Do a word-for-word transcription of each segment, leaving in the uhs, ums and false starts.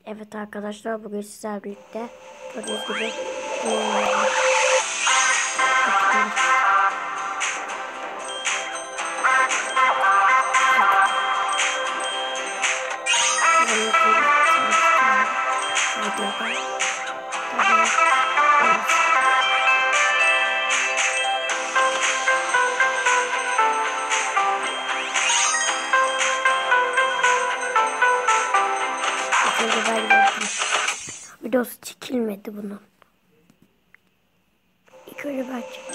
Evet arkadaşlar, bugün sizlerle birlikte gördüğünüz gibi videosu çekilmedi bunun. İlk önce ben çektim.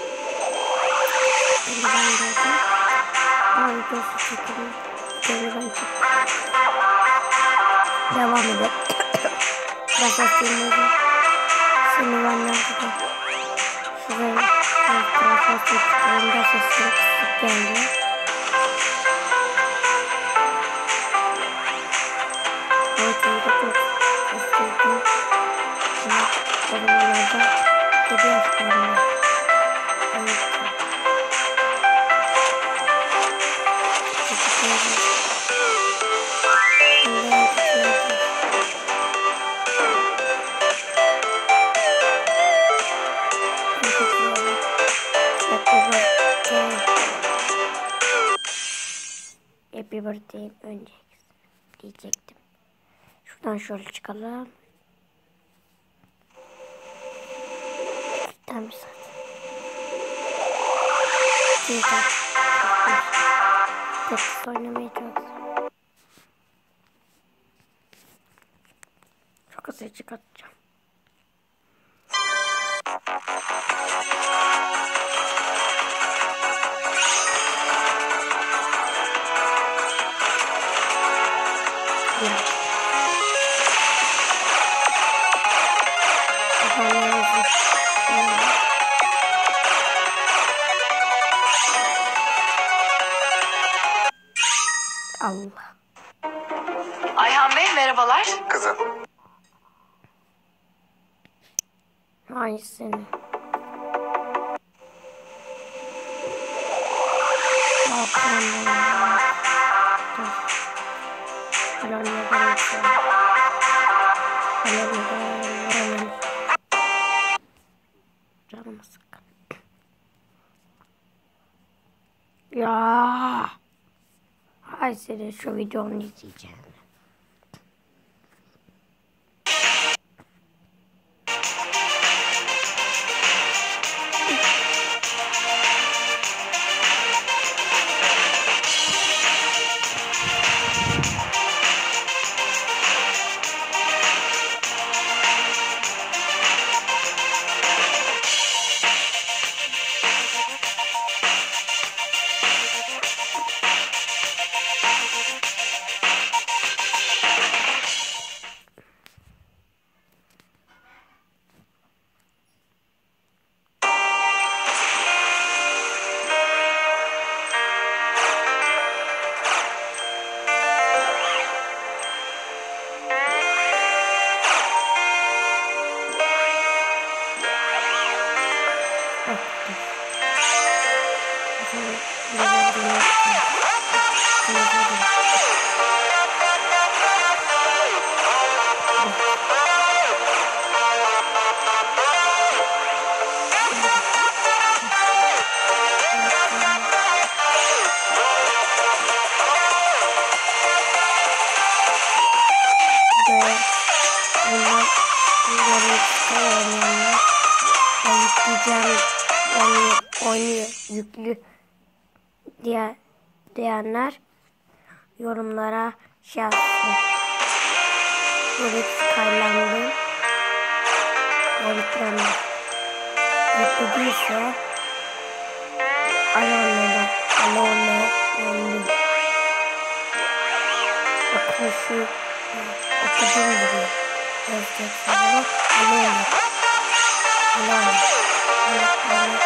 İlk önce ben gördüm. Ama videosu çekilmedi. İlk önce ben çektim. Devam edelim. Biraz aslında seni benden tutar. Şuraya tarafa tutuyorum da sesleri kısık geldi. Evet, burada çok istedim. Ama o zamanlarda yedi yaşlarında. Evet. Teşekkür ederim. Şimdiden teşekkür ederim. Teşekkür ederim. Happy birthday önce diyecektim. Şuradan şöyle çıkalım. Tam bir saat. Bir saat. Tetris oynamaya çalışıyorum. Çok hızlı çıkartacağım. Yeah. Allah. Ayhan Bey merhabalar. Kızım. Ay seni. Canımı sıkkın. Ya. Ay seni, şu videonu izleyeceğim. Oynuyor yüklü diye diyenler yorumlara şey yazsın. Böyle çıkarlandı. Böyle yüklüyse Alona'da Alona yani bakın şu okuduğum gibi yazacaksınız. Alona Alona Alona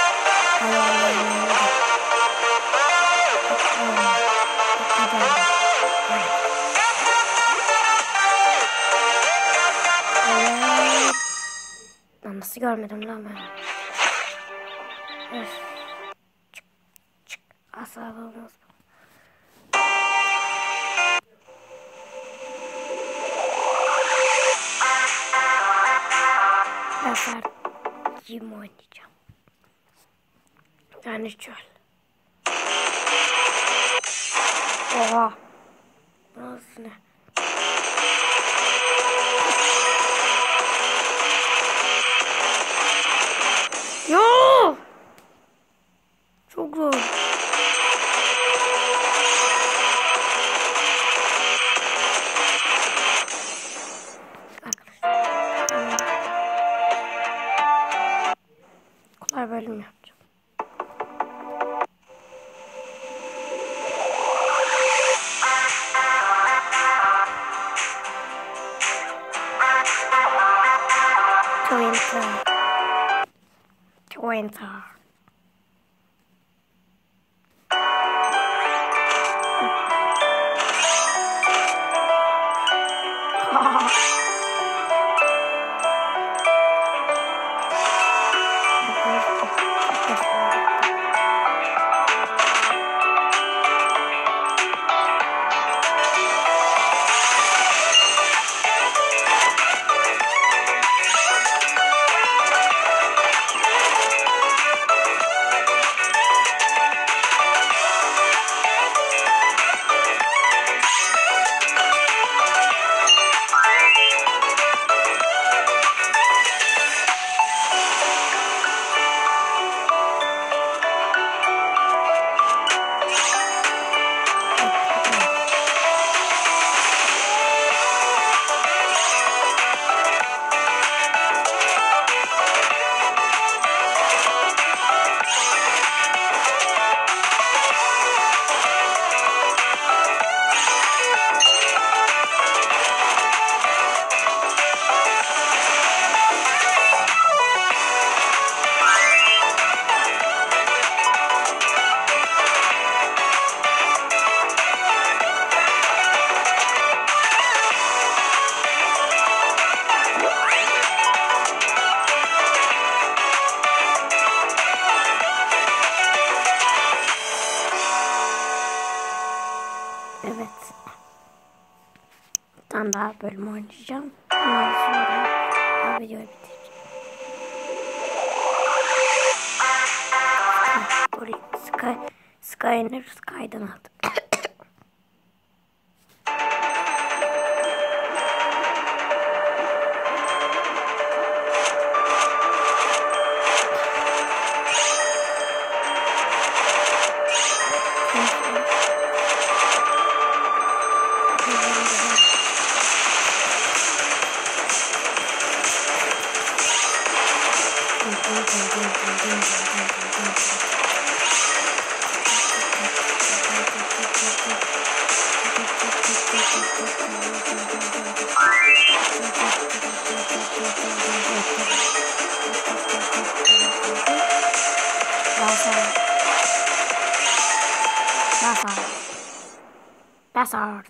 Nasıl görmedim lan ben? Öf. Çık çık. Asabım olmaz. sefer Jim oynayacağım. Yani çöl. Oha. Nasıl ne? Yo! Çok zor. Kolay bölüm yapacağım. Winter. Winter. Evet. Bir tane daha bölüm oynayacağım. Ondan sonra bu videoyu bitireceğim. Sky, Skyner Sky'dan aldım. That's art.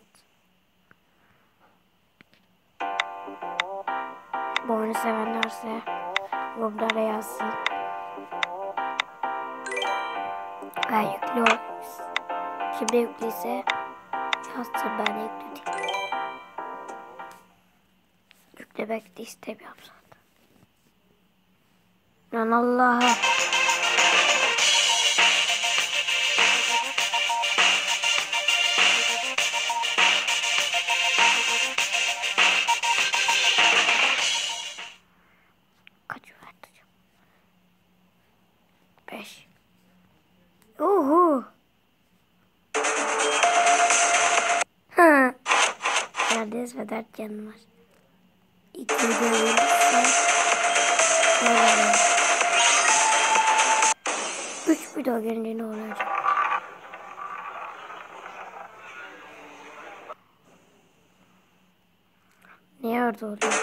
Bu oyunu sevenlerse yorumlara yazsın. Ben yüklü Kimde yüklüyse yazsın, ben yüklü değilim. Yüklemek de istemiyorum zaten. Lan Allah'a. Beş. Uhu. Ha. Neredeyiz ve dert canım var. İki video gelirse. Üç video gelince ne olacak? Niye orada oluyor?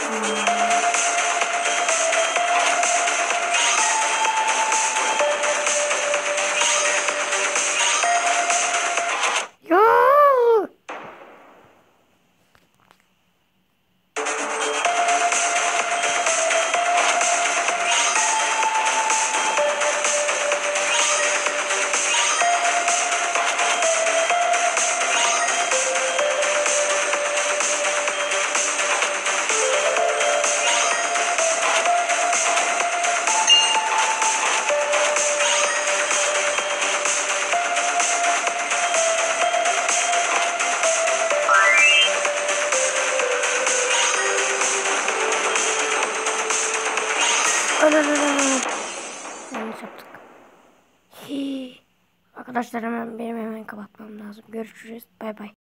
Yanlış yaptık. Hii. Arkadaşlar hemen benim hemen kapatmam lazım. Görüşürüz. Bay bay.